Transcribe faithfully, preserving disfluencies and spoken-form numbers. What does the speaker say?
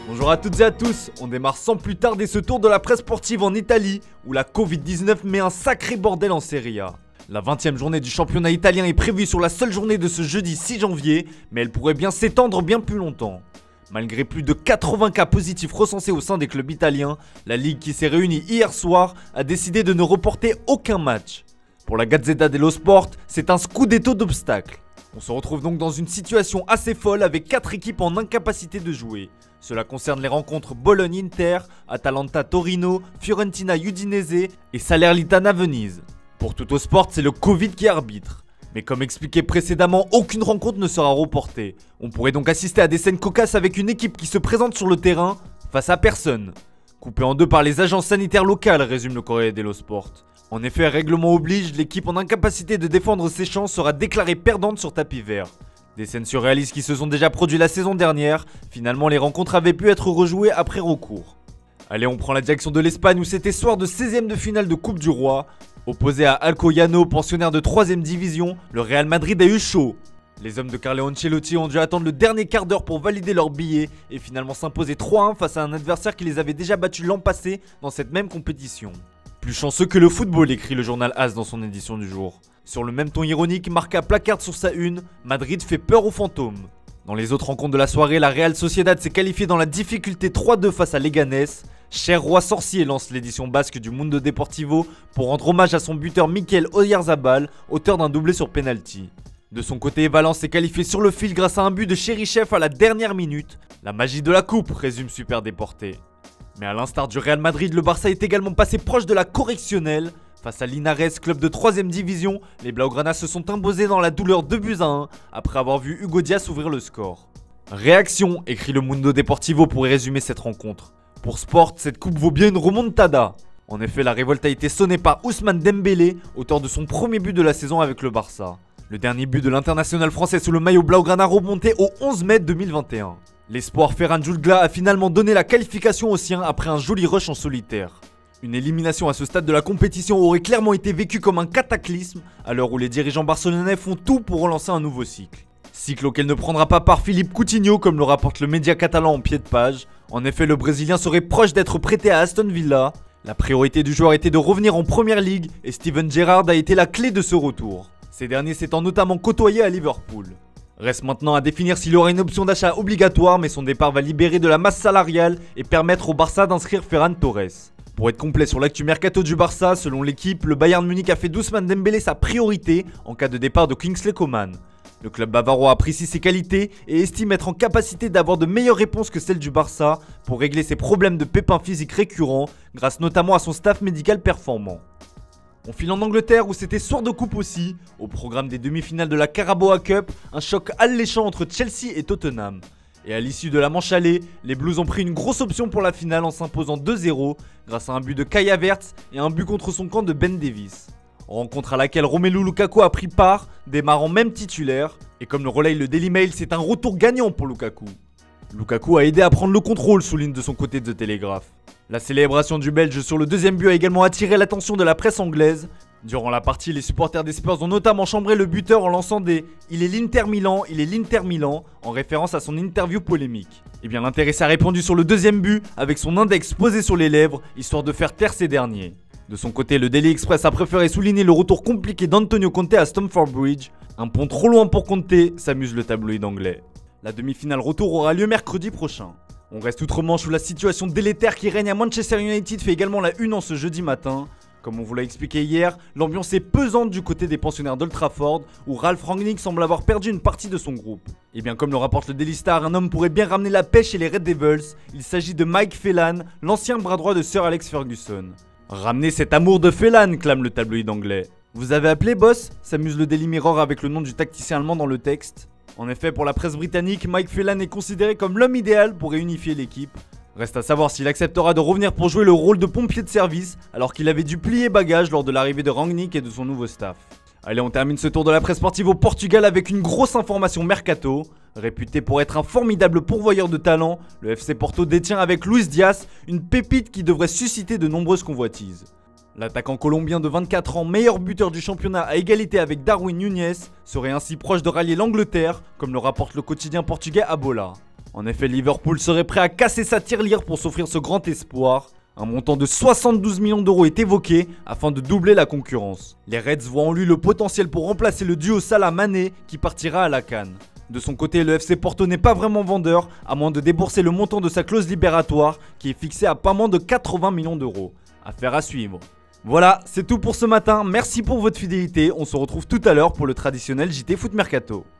Bonjour à toutes et à tous, on démarre sans plus tarder ce tour de la presse sportive en Italie où la Covid dix-neuf met un sacré bordel en Serie A. La vingtième journée du championnat italien est prévue sur la seule journée de ce jeudi six janvier, mais elle pourrait bien s'étendre bien plus longtemps. Malgré plus de quatre-vingts cas positifs recensés au sein des clubs italiens, la Ligue qui s'est réunie hier soir a décidé de ne reporter aucun match. Pour la Gazzetta dello Sport, c'est un scudetto d'obstacles. On se retrouve donc dans une situation assez folle avec quatre équipes en incapacité de jouer. Cela concerne les rencontres Bologne-Inter, Atalanta-Torino, Fiorentina-Udinese et Salernitana-Venise. Pour Tuttosport, c'est le Covid qui arbitre. Mais comme expliqué précédemment, aucune rencontre ne sera reportée. On pourrait donc assister à des scènes cocasses avec une équipe qui se présente sur le terrain face à personne. Coupé en deux par les agences sanitaires locales, résume le Corriere dello Sport. En effet, règlement oblige, l'équipe en incapacité de défendre ses chances sera déclarée perdante sur tapis vert. Des scènes surréalistes qui se sont déjà produites la saison dernière, finalement les rencontres avaient pu être rejouées après recours. Allez, on prend la direction de l'Espagne où c'était soir de seizième de finale de Coupe du Roi. Opposé à Alcoyano, pensionnaire de troisième division, le Real Madrid a eu chaud. Les hommes de Carlo Ancelotti ont dû attendre le dernier quart d'heure pour valider leur billet et finalement s'imposer trois à un face à un adversaire qui les avait déjà battus l'an passé dans cette même compétition. Plus chanceux que le football, écrit le journal As dans son édition du jour. Sur le même ton ironique, Marca placarde sur sa une, Madrid fait peur aux fantômes. Dans les autres rencontres de la soirée, la Real Sociedad s'est qualifiée dans la difficulté trois deux face à Leganés. Cher roi sorcier lance l'édition basque du Mundo Deportivo pour rendre hommage à son buteur Mikel Oyarzabal, auteur d'un doublé sur penalty. De son côté, Valence s'est qualifié sur le fil grâce à un but de Chérichev à la dernière minute. La magie de la coupe, résume Super Déporté. Mais à l'instar du Real Madrid, le Barça est également passé proche de la correctionnelle. Face à Linares, club de troisième division, les Blaugrana se sont imposés dans la douleur deux buts à un après avoir vu Hugo Diaz ouvrir le score. Réaction, écrit le Mundo Deportivo pour résumer cette rencontre. Pour Sport, cette coupe vaut bien une remontada. En effet, la révolte a été sonnée par Ousmane Dembélé, auteur de son premier but de la saison avec le Barça. Le dernier but de l'international français sous le maillot Blaugrana remonté au onze mai deux mille vingt et un. L'espoir Ferran Jutgla a finalement donné la qualification aux siens après un joli rush en solitaire. Une élimination à ce stade de la compétition aurait clairement été vécue comme un cataclysme à l'heure où les dirigeants barcelonais font tout pour relancer un nouveau cycle. Cycle auquel ne prendra pas part Philippe Coutinho comme le rapporte le média catalan en pied de page. En effet, le Brésilien serait proche d'être prêté à Aston Villa. La priorité du joueur était de revenir en Première Ligue et Steven Gerrard a été la clé de ce retour. Ces derniers s'étant notamment côtoyés à Liverpool. Reste maintenant à définir s'il aura une option d'achat obligatoire, mais son départ va libérer de la masse salariale et permettre au Barça d'inscrire Ferran Torres. Pour être complet sur l'actu mercato du Barça, selon l'équipe, le Bayern Munich a fait d'Ousmane Dembélé sa priorité en cas de départ de Kingsley Coman. Le club bavarois apprécie ses qualités et estime être en capacité d'avoir de meilleures réponses que celles du Barça pour régler ses problèmes de pépins physiques récurrents, grâce notamment à son staff médical performant. On file en Angleterre où c'était soir de coupe aussi. Au programme des demi-finales de la Carabao Cup, un choc alléchant entre Chelsea et Tottenham. Et à l'issue de la manche aller, les Blues ont pris une grosse option pour la finale en s'imposant deux zéro grâce à un but de Kai Havertz et un but contre son camp de Ben Davies. Rencontre à laquelle Romelu Lukaku a pris part, démarrant même titulaire. Et comme le relaye le Daily Mail, c'est un retour gagnant pour Lukaku. Lukaku a aidé à prendre le contrôle, souligne de son côté The Telegraph. La célébration du Belge sur le deuxième but a également attiré l'attention de la presse anglaise. Durant la partie, les supporters des Spurs ont notamment chambré le buteur en lançant des « Il est l'Inter Milan, il est l'Inter Milan » en référence à son interview polémique. Et bien l'intéressé a répondu sur le deuxième but avec son index posé sur les lèvres, histoire de faire taire ces derniers. De son côté, le Daily Express a préféré souligner le retour compliqué d'Antonio Conte à Stamford Bridge. Un pont trop loin pour Conte, s'amuse le tabloïd anglais. La demi-finale retour aura lieu mercredi prochain. On reste outre-Manche où la situation délétère qui règne à Manchester United fait également la une en ce jeudi matin. Comme on vous l'a expliqué hier, l'ambiance est pesante du côté des pensionnaires d'Old Trafford où Ralph Rangnick semble avoir perdu une partie de son groupe. Et bien comme le rapporte le Daily Star, un homme pourrait bien ramener la pêche chez les Red Devils. Il s'agit de Mike Phelan, l'ancien bras droit de Sir Alex Ferguson. Ramenez cet amour de Phelan, clame le tabloïd anglais. Vous avez appelé boss? S'amuse le Daily Mirror avec le nom du tacticien allemand dans le texte. En effet, pour la presse britannique, Mike Phelan est considéré comme l'homme idéal pour réunifier l'équipe. Reste à savoir s'il acceptera de revenir pour jouer le rôle de pompier de service alors qu'il avait dû plier bagage lors de l'arrivée de Rangnick et de son nouveau staff. Allez, on termine ce tour de la presse sportive au Portugal avec une grosse information mercato. Réputé pour être un formidable pourvoyeur de talent, le F C Porto détient avec Luis Diaz une pépite qui devrait susciter de nombreuses convoitises. L'attaquant colombien de vingt-quatre ans, meilleur buteur du championnat à égalité avec Darwin Núñez, serait ainsi proche de rallier l'Angleterre, comme le rapporte le quotidien portugais A Bola. En effet, Liverpool serait prêt à casser sa tirelire pour s'offrir ce grand espoir. Un montant de soixante-douze millions d'euros est évoqué afin de doubler la concurrence. Les Reds voient en lui le potentiel pour remplacer le duo Salah-Mané qui partira à la CAN. De son côté, le F C Porto n'est pas vraiment vendeur, à moins de débourser le montant de sa clause libératoire qui est fixé à pas moins de quatre-vingts millions d'euros. Affaire à suivre. Voilà, c'est tout pour ce matin, merci pour votre fidélité, on se retrouve tout à l'heure pour le traditionnel J T Foot Mercato.